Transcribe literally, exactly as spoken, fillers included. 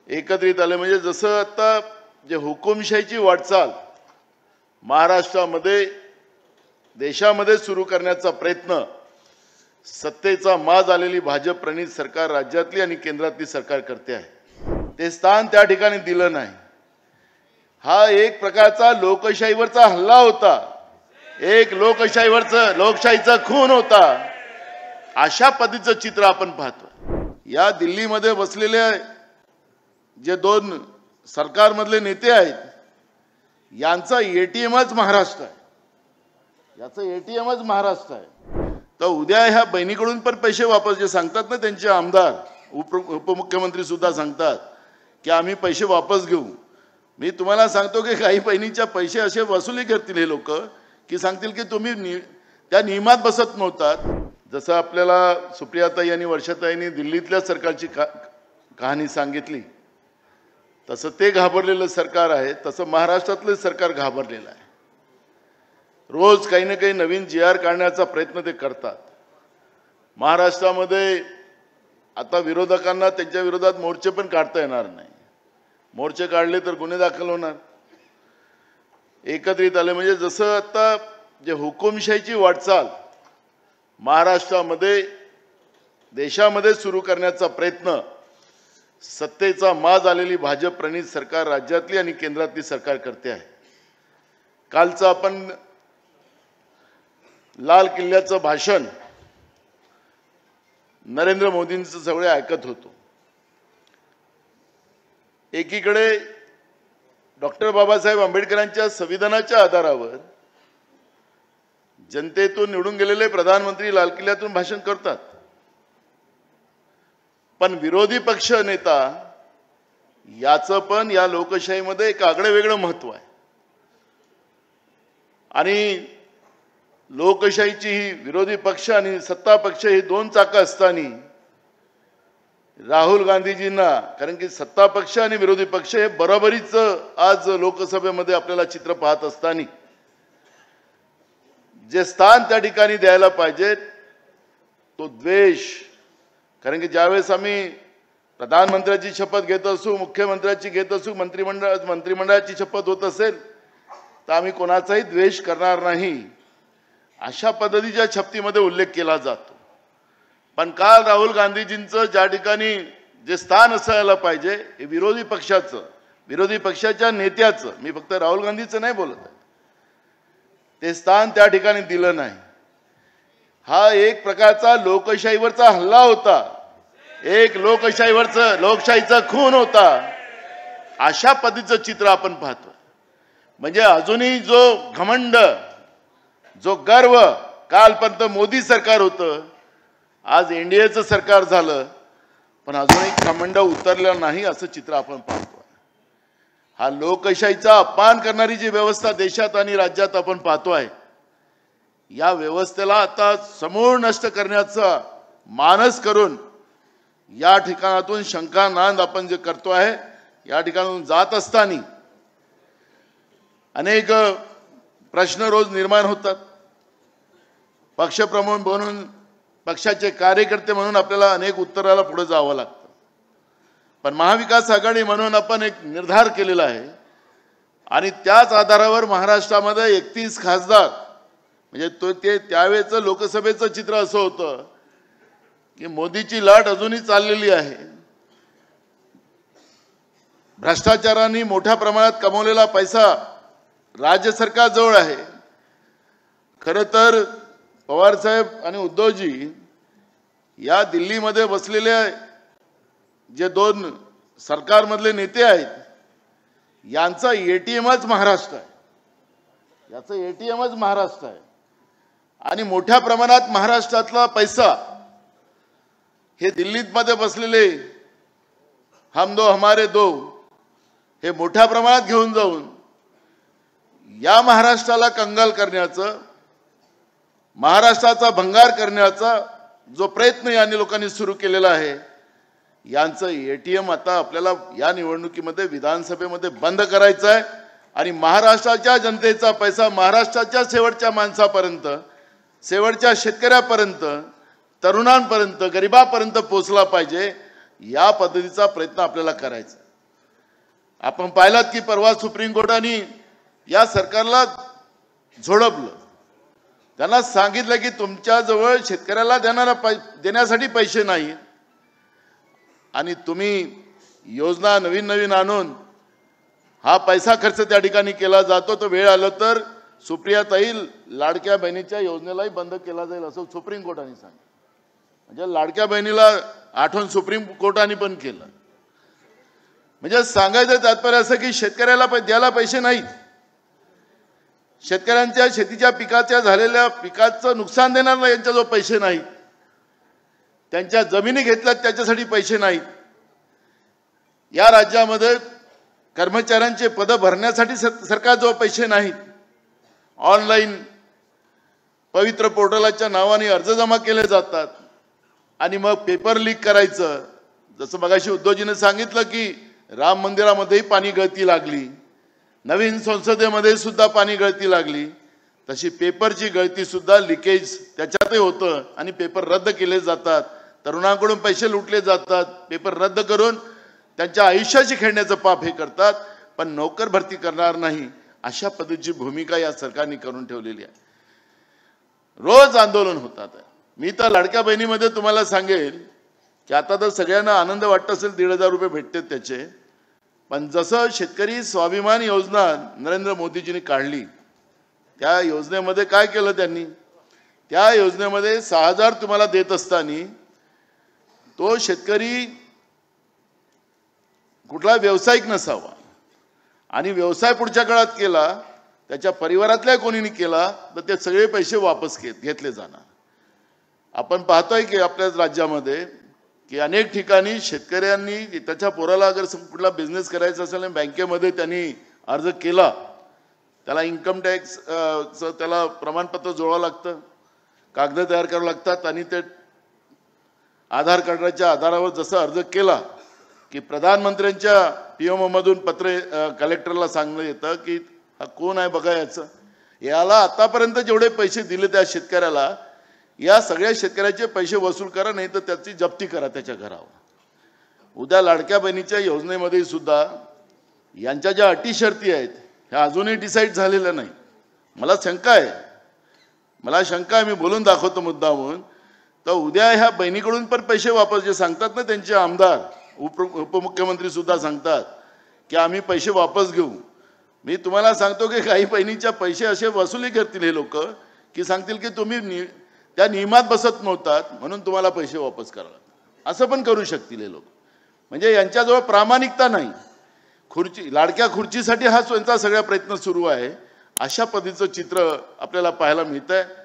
एकत्रित आले म्हणजे जसं आता जे हुकुमशाहीची वाटचाल महाराष्ट्रामध्ये देशामध्ये सुरू करण्याचा प्रयत्न सत्तेचा माज आलेली भाजप प्रणित सरकार राज्यातली आणि केंद्रातली सरकार करते आहे। ते स्थान त्या ठिकाणी दिलं नाही। हा एक प्रकारचा लोकशाहीवरचा हल्ला होता, एक लोकशाहीवरचा लोकशाहीचा खून होता। अशा पद्धतीचं चित्र आपण पाहतो। या दिल्लीमध्ये बसलेले जे दोन सरकारमधले नेते आहेत यांचा एटीएमच महाराष्ट्र आहे, याचं एटीएमच महाराष्ट्र आहे। तर उद्या ह्या बहिणीकडून पण पैसे वापस जे सांगतात ना त्यांचे आमदार उप उपमुख्यमंत्री सुद्धा सांगतात की आम्ही पैसे वापस घेऊ। मी तुम्हाला सांगतो की काही बहिणीच्या पैसे असे वसुली करतील हे लोक की सांगतील की तुम्ही त्या नियमात बसत नव्हतात। जसं आपल्याला सुप्रियाताई आणि वर्षाताईंनी दिल्लीतल्या सरकारची का कहाणी सांगितली तसं ते घाबरलेलं सरकार आहे, तसं महाराष्ट्रातलं सरकार घाबरलेलं आहे। रोज काही ना काही नवीन जी आर काढण्याचा प्रयत्न ते करतात। महाराष्ट्रामध्ये आता विरोधकांना त्यांच्या विरोधात मोर्चे पण काढता येणार नाही, मोर्चे काढले तर गुन्हे दाखल होणार। एकत्रित आले म्हणजे जसं आता जे हुकुमशाहीची वाटचाल महाराष्ट्रामध्ये देशामध्ये सुरू करण्याचा प्रयत्न सत्तेचा माज आलेली भाजप प्रणित सरकार राज्यातली आणि केंद्रातली सरकार करते आहे। कालचं आपण लाल किल्ल्याचं भाषण नरेंद्र मोदींचं सगळे ऐकत होतो। एकीकडे डॉक्टर बाबासाहेब आंबेडकरांच्या संविधानाच्या आधारावर जनतेतून निवडून गेलेले प्रधानमंत्री लाल किल्ल्यातून भाषण करतात, पण विरोधी पक्ष नेता याचं पण या लोकशाहीमध्ये एक आगळं वेगळं महत्व आहे। आणि लोकशाहीची ही विरोधी पक्ष आणि सत्ता पक्ष ही दोन चाकं असताना राहुल गांधीजींना, कारण की सत्ता पक्ष आणि विरोधी पक्ष हे बरोबरीच आज लोकसभेमध्ये आपल्याला चित्र पाहत असताना जे स्थान त्या ठिकाणी द्यायला पाहिजे तो द्वेष, कारण की ज्यावेळेस आम्ही प्रधानमंत्र्याची शपथ घेत असू, मुख्यमंत्र्याची घेत असू, मंत्रिमंडळ मंत्रिमंडळाची शपथ होत असेल तर आम्ही कोणाचाही द्वेष करणार नाही अशा पद्धतीच्या शपथीमध्ये उल्लेख केला जातो। पण काल राहुल गांधीजींचं ज्या ठिकाणी जे स्थान असायला पाहिजे हे विरोधी पक्षाचं, विरोधी पक्षाच्या नेत्याचं, मी फक्त राहुल गांधीचं नाही बोलत आहे, ते स्थान त्या ठिकाणी दिलं नाही। हा एक प्रकारचा लोकशाहीवरचा हल्ला होता, एक लोकशाहीवरचा लोकशाहीचा खून होता। अशा पद्धतीचं चित्र आपण पाहतो। म्हणजे अजूनही जो घमंड, जो गर्व कालपर्यंत मोदी सरकार होतं, आज एनडीएचं सरकार झालं, पण अजूनही घमंड उतरलेलं नाही असं चित्र आपण पाहतो। हा लोकशाहीचा अपमान करणारी जी व्यवस्था देशात आणि राज्यात आपण पाहतोय, या व्यवस्थेला आता समूळ नष्ट करण्याचा मानस करून या ठिकाणातून शंका नांद आपण जे करतो आहे, या ठिकाणातून जात असताना अनेक प्रश्न रोज निर्माण होतात। पक्षप्रमुख म्हणून, पक्षाचे कार्यकर्ते म्हणून आपल्याला अनेक उत्तराला पुढे जावं लागतं, पण महाविकास आघाडी म्हणून आपण एक निर्धार केलेला आहे आणि त्याच आधारावर महाराष्ट्रामध्ये एकतीस खासदार, म्हणजे तो ते त्यावेळेचं लोकसभेचं चित्र असं होतं की मोदीची लाट अजूनही चाललेली आहे। भ्रष्टाचाराने मोठ्या प्रमाणात कमवलेला पैसा राज्य सरकार जवळ आहे। खरं तर पवार साहेब आणि उद्धवजी या दिल्लीमध्ये बसलेले जे दोन सरकारमधले नेते आहेत यांचा एटीएमच महाराष्ट्र आहे, याचं एटीएमच महाराष्ट्र आहे। आणि मोठ्या प्रमाणात महाराष्ट्रातला पैसा हे दिल्लीत मध्ये बसलेले हम दो हमारे दो हे मोठ्या प्रमाणात घेऊन जाऊन या महाराष्ट्राला कंगाल करण्याचं, महाराष्ट्राचा भंगार करण्याचा जो प्रयत्न या लोकांनी सुरू केलेला आहे, यांचं एटीएम आता आपल्याला या निवडणुकीमध्ये विधानसभेमध्ये बंद करायचं आहे आणि महाराष्ट्राच्या जनतेचा पैसा महाराष्ट्राच्या शेवटच्या माणसापर्यंत, शेवटच्या शेतकऱ्यापर्यंत, तरुणांपर्यंत, गरिबापर्यंत पोहोचला पाहिजे, या पद्धतीचा प्रयत्न आपल्याला करायचा। आपण पाहिलात की परवा सुप्रीम कोर्टाने या सरकारला झोडपलं. त्यांना सांगितलं की तुमच्याजवळ शेतकऱ्याला देणारा देण्यासाठी पैसे नाही आणि तुम्ही योजना नवीन नवीन आणून हा पैसा खर्च त्या ठिकाणी केला जातो. तो वेळ आलं तर सुप्रियाताई लाडक्या बहिणीच्या योजनेलाही बंद केला जाईल असं सुप्रीम कोर्टाने सांगितलं. म्हणजे लाडक्या बहिणीला आठवण सुप्रीम कोर्टाने पण केलं. म्हणजे सांगायचं तात्पर्य असं की शेतकऱ्याला द्यायला पैसे नाहीत. शेतकऱ्यांच्या शेतीच्या पिकाच्या झालेल्या पिकाचं नुकसान देणाऱ्या यांच्याजवळ पैसे नाहीत. त्यांच्या जमिनी घेतल्यात त्याच्यासाठी पैसे नाहीत. या राज्यामध्ये कर्मचाऱ्यांचे पद भरण्यासाठी सरकारजवळ पैसे नाहीत. ऑनलाईन पवित्र पोर्टलाच्या नावाने अर्ज जमा केले जातात आणि मग पेपर लीक करायचं. जसं मगाशी उद्धवजीने सांगितलं की राम मंदिरामध्येही पाणी गळती लागली, नवीन संसदेमध्ये सुद्धा पाणी गळती लागली, तशी पेपरची गळती सुद्धा लिकेज त्याच्यातही होतं आणि पेपर रद्द केले जातात. तरुणांकडून पैसे लुटले जातात. पेपर रद्द करून त्यांच्या आयुष्याशी खेळण्याचं पाप हे करतात, पण नोकर भरती करणार नाही अशा पद्धतीची भूमिका या सरकारने करून ठेवलेली आहे. रोज आंदोलन होतात. मी तर लाडक्या बहिणीमध्ये तुम्हाला सांगेल की आता तर सगळ्यांना आनंद वाटत असेल, दीड हजार रुपये भेटतात त्याचे, पण जसं शेतकरी स्वाभिमान योजना नरेंद्र मोदीजींनी काढली, त्या योजनेमध्ये काय केलं त्यांनी? त्या योजनेमध्ये सहा हजार तुम्हाला देत असताना तो शेतकरी कुठला व्यावसायिक नसावा आणि व्यवसाय पुढच्या काळात केला, त्याच्या परिवारातल्या कोणीने केला तर ते सगळे पैसे वापस घेतले जाणार. आपण पाहतोय की आपल्या राज्यामध्ये की अनेक ठिकाणी शेतकऱ्यांनी त्याच्या पोराला अगर कुठला बिझनेस करायचा असेल आणि बँकेमध्ये त्यांनी अर्ज केला, त्याला इन्कम टॅक्स त्याला प्रमाणपत्र जोडावं लागतं, कागद तयार करावं लागतात आणि ते आधार कार्डाच्या आधारावर जसं अर्ज केला की प्रधानमंत्र्यांच्या पीएमओ मधून पत्र कलेक्टरला सांगण्यात येतं की हा कोण आहे बघा, याचं याला आतापर्यंत जेवढे पैसे दिले त्या शेतकऱ्याला, या सगळ्या शेतकऱ्याचे पैसे वसूल करा, नाही तर त्याची जप्ती करा त्याच्या घरावर. उद्या लाडक्या बहिणीच्या योजनेमध्ये सुद्धा यांच्या ज्या अटी शर्ती आहेत ह्या अजूनही डिसाईड झालेल्या नाही. मला शंका आहे मला शंका आहे मी बोलून दाखवतो मुद्दामून. तर उद्या ह्या बहिणीकडून पण पैसे वापस जे सांगतात ना त्यांचे आमदार उप उपमुख्यमंत्री सुद्धा सांगतात की आम्ही पैसे वापस घेऊ. मी तुम्हाला सांगतो की काही बहिणीच्या पैसे असे वसुली करतील हे लोक की सांगतील की तुम्ही त्या नियमात बसत नव्हतात म्हणून तुम्हाला पैसे वापस करावे लागतात, असं पण करू शकतील हे लोक. म्हणजे यांच्याजवळ प्रामाणिकता नाही. खुर्ची लाडक्या खुर्चीसाठी हा त्यांचा सगळा प्रयत्न सुरू आहे. अशा पद्धतीचं चित्र आपल्याला पाहायला मिळतंय.